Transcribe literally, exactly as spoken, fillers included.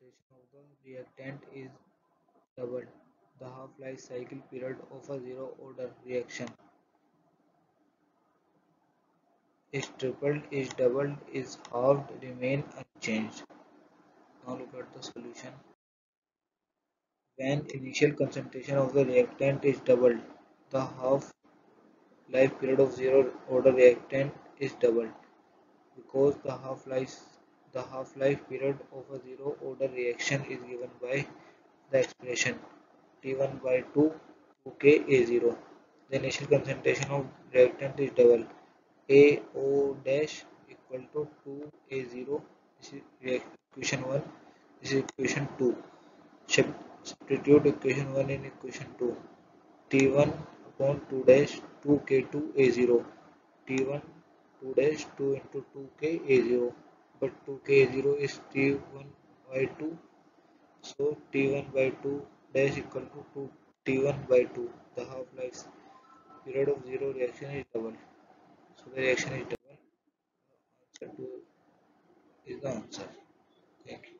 concentration of the reactant is doubled, the half-life cycle period of a zero-order reaction is tripled, is doubled, is halved, remain unchanged. Now look at the solution. When initial concentration of the reactant is doubled, the half-life period of zero-order reactant is doubled. Because the half-life the half-life period of a zero-order reaction is given by the expression T one by two, two K A zero. The initial concentration of reactant is double. A O dash equal to two A zero. This is equation one. This is equation two. Substitute equation one in equation two. T one upon two dash two K two A zero. T one two dash two into two K A zero. But two K A zero is T one by two. So T one by two dash equal to two T one by two. The half-life period of zero reaction is double. So the reaction is double. Answer two is the answer. Thank you.